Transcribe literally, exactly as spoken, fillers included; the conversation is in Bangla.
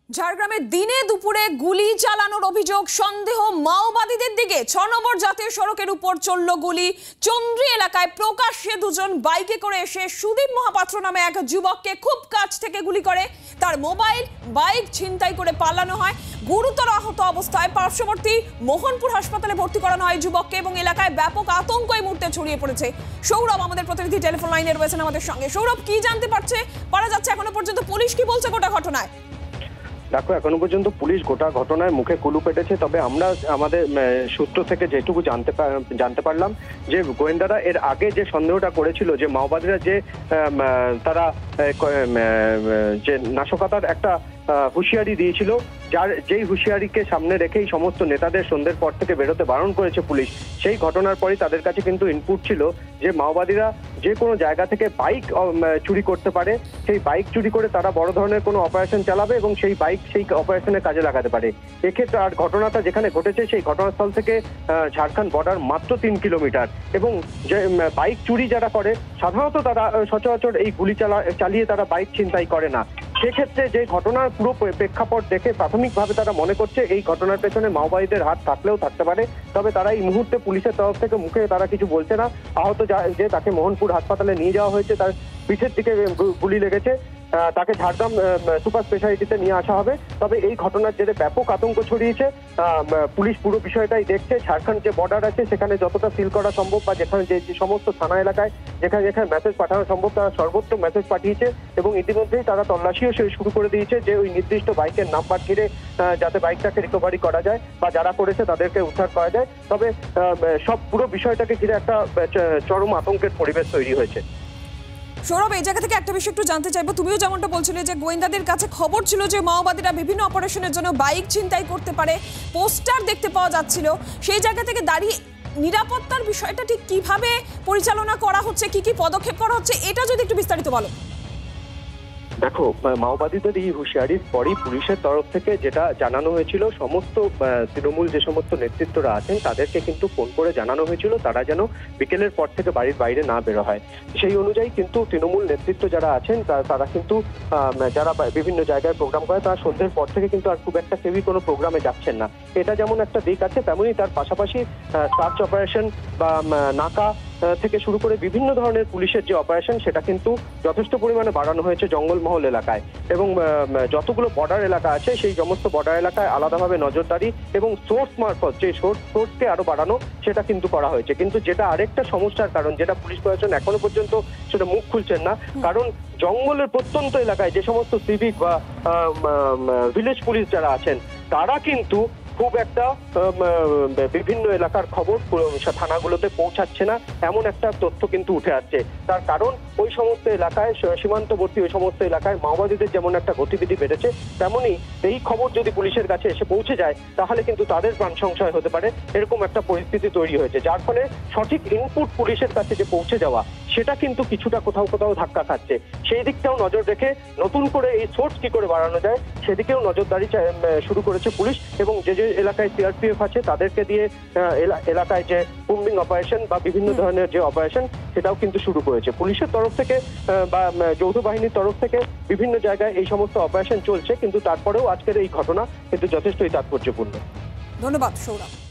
ঝাড়গ্রামে দিনে দুপুরে গুলি চালানোর অভিযোগ, সন্দেহ মাওবাদীদের দিকে। ছ নম্বর জাতীয় সড়কের উপর চলল গুলি। চন্দ্রী এলাকায় প্রকাশ্যে দুজন বাইকে করে এসে সুদীপ মহাপাত্র নামে এক যুবককে খুব কাছ থেকে গুলি করে। তার মোবাইল বাইক ছিনতাই করে পালানো হয়। গুরুতর আহত অবস্থায় পার্শ্ববর্তী মোহনপুর হাসপাতালে ভর্তি করানো হয় যুবককে এবং এলাকায় ব্যাপক আতঙ্ক এই মুহূর্তে ছড়িয়ে পড়েছে। সৌরভ আমাদের প্রতিনিধি টেলিফোন লাইনে রয়েছেন আমাদের সঙ্গে। সৌরভ, কি জানতে পারছে পারা যাচ্ছে এখনো পর্যন্ত? পুলিশ কি বলছে গোটা ঘটনায়? দেখো, এখনো পর্যন্ত পুলিশ গোটা ঘটনায় মুখে কুলু পেটেছে। তবে আমরা আমাদের সূত্র থেকে যেটুকু জানতে জানতে পারলাম যে গোয়েন্দারা এর আগে যে সন্দেহটা করেছিল যে মাওবাদীরা যে তারা যে নাশকতার একটা হুঁশিয়ারি দিয়েছিল, যার যেই হুঁশিয়ারিকে সামনে রেখেই সমস্ত নেতাদের সন্ধ্যের পর থেকে বেরোতে বারণ করেছে পুলিশ, সেই ঘটনার পরই তাদের কাছে কিন্তু ইনপুট ছিল যে মাওবাদীরা যে কোনো জায়গা থেকে বাইক চুরি করতে পারে। সেই বাইক চুরি করে তারা বড় ধরনের কোনো অপারেশন চালাবে এবং সেই বাইক সেই অপারেশনে কাজে লাগাতে পারে। এক্ষেত্রে আর ঘটনাটা যেখানে ঘটেছে সেই ঘটনাস্থল থেকে ঝাড়খণ্ড বর্ডার মাত্র তিন কিলোমিটার। এবং যে বাইক চুরি যারা করে সাধারণত তারা সচরাচর এই গুলি চালা চালিয়ে তারা বাইক ছিনতাই করে না। সেক্ষেত্রে যে ঘটনার পুরো প্রেক্ষাপট দেখে প্রাথমিকভাবে তারা মনে করছে এই ঘটনার পেছনে মাওবাদীদের হাত থাকলেও থাকতে পারে। তবে তারা এই মুহূর্তে পুলিশের তরফ থেকে মুখে তারা কিছু বলছে না। আহত যে তাকে মোহনপুর হাসপাতালে নিয়ে যাওয়া হয়েছে, তার পিঠের দিকে গুলি লেগেছে, তাকে ঝাড়গ্রাম সুপার স্পেশালিটিতে নিয়ে আসা হবে। তবে এই ঘটনার জেরে ব্যাপক আতঙ্ক ছড়িয়েছে। পুলিশ পুরো বিষয়টাই দেখছে। ঝাড়খণ্ড যে বর্ডার আছে সেখানে যতটা সিল করা সম্ভব বা যেখানে যে সমস্ত থানা এলাকায় যেখানে যেখানে মেসেজ পাঠানো সম্ভব তারা সর্বোচ্চ মেসেজ পাঠিয়েছে এবং ইতিমধ্যেই তারা তল্লাশিও শুরু করে দিয়েছে যে ওই নির্দিষ্ট বাইকের নাম্বার ঘিরে যাতে বাইকটাকে রিকভারি করা যায় বা যারা করেছে তাদেরকে উদ্ধার করা যায়। তবে সব পুরো বিষয়টাকে ঘিরে একটা চরম আতঙ্কের পরিবেশ তৈরি হয়েছে। সৌরভ, এই জায়গা থেকে একটা বিষয় একটু জানতে চাইবো। তুমিও যেমনটা বলছিলে যে গোয়েন্দাদের কাছে খবর ছিল যে মাওবাদীরা বিভিন্ন অপারেশনের জন্য বাইক ছিনতাই করতে পারে, পোস্টার দেখতে পাওয়া যাচ্ছিল। সেই জায়গা থেকে দাঁড়িয়ে নিরাপত্তার বিষয়টা ঠিক কিভাবে পরিচালনা করা হচ্ছে, কি কি পদক্ষেপ করা হচ্ছে, এটা যদি একটু বিস্তারিত বলো। দেখো, মাওবাদীদের এই হুঁশিয়ারির পরই পুলিশের তরফ থেকে যেটা জানানো হয়েছিল, সমস্ত তৃণমূল যে সমস্ত নেতৃত্বরা আছেন তাদেরকে কিন্তু ফোন করে জানানো হয়েছিল তারা যেন বিকেলের পর থেকে বাড়ির বাইরে না বেরো হয়। সেই অনুযায়ী কিন্তু তৃণমূল নেতৃত্ব যারা আছেন তারা কিন্তু যারা বিভিন্ন জায়গায় প্রোগ্রাম করে তারা সন্ধ্যের পর থেকে কিন্তু আর খুব একটা কেউই কোনো প্রোগ্রামে যাচ্ছেন না। এটা যেমন একটা দিক আছে, তেমনই তার পাশাপাশি সার্চ অপারেশন বা নাকা থেকে শুরু করে বিভিন্ন ধরনের পুলিশের যে অপারেশন সেটা কিন্তু যথেষ্ট পরিমাণে বাড়ানো হয়েছে জঙ্গলমহল এলাকায়। এবং যতগুলো বর্ডার এলাকা আছে সেই সমস্ত বর্ডার এলাকায় আলাদাভাবে নজরদারি এবং সোর্স মারফত যে সোর্স সোর্সকে আরো বাড়ানো সেটা কিন্তু করা হয়েছে। কিন্তু যেটা আরেকটা সমস্যার কারণ, যেটা পুলিশ প্রশাসন এখনো পর্যন্ত সেটা মুখ খুলছেন না, কারণ জঙ্গলের প্রত্যন্ত এলাকায় যে সমস্ত সিভিক বা ভিলেজ পুলিশ যারা আছেন তারা কিন্তু খুব একটা বিভিন্ন এলাকার খবর থানাগুলোতে পৌঁছাচ্ছে না, এমন একটা তথ্য কিন্তু উঠে আসছে। তার কারণ ওই সমস্ত এলাকায় সীমান্তবর্তী ওই সমস্ত এলাকায় মাওবাদীদের যেমন একটা গতিবিধি বেড়েছে, তেমনই এই খবর যদি পুলিশের কাছে এসে পৌঁছে যায় তাহলে কিন্তু তাদের প্রাণ সংশয় হতে পারে। এরকম একটা পরিস্থিতি তৈরি হয়েছে, যার ফলে সঠিক ইনপুট পুলিশের কাছে যে পৌঁছে যাওয়া সেটা কিন্তু কিছুটা কোথাও কোথাও ধাক্কা খাচ্ছে। সেই দিকটাও নজর রেখে নতুন করে এই সোর্স কি করে বাড়ানো যায় সেদিকেও নজরদারি শুরু করেছে পুলিশ। এবং যে যে এলাকায় সিআরপিএফ আছে তাদেরকে দিয়ে এলাকায় যে কুম্বিং অপারেশন বা বিভিন্ন ধরনের যে অপারেশন সেটাও কিন্তু শুরু করেছে পুলিশের তরফ থেকে বা যৌথ বাহিনীর তরফ থেকে। বিভিন্ন জায়গায় এই সমস্ত অপারেশন চলছে, কিন্তু তারপরেও আজকের এই ঘটনা কিন্তু যথেষ্টই তাৎপর্যপূর্ণ। ধন্যবাদ সৌরভ।